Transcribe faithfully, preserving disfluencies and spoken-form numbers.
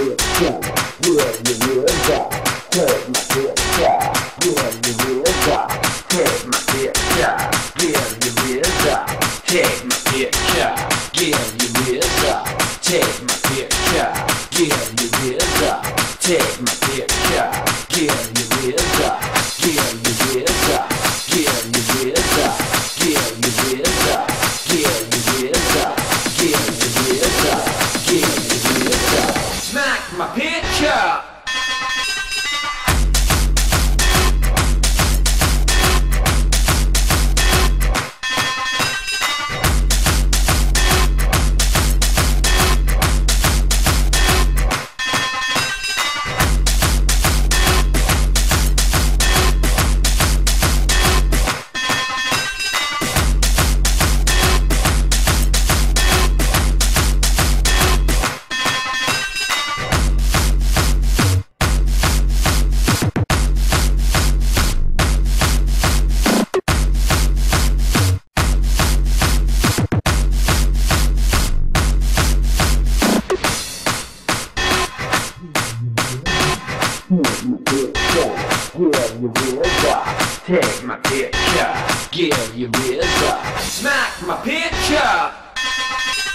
picture, give you vidoe. Take my picture, give you vidoe. Take my picture, give you vidoe. Take my picture, give you vidoe. Take my picture, give you vidoe. Take my picture, give you vidoe. Give you vidoe. Give you vidoe. Give you vidoe. Give you vidoe. Give you vidoe. Give you vidoe. Smack my picture. Take my picture, give you vidoe. Smack my picture.